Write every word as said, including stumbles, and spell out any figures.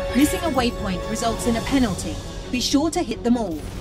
Missing a waypoint results in a penalty. Be sure to hit them all.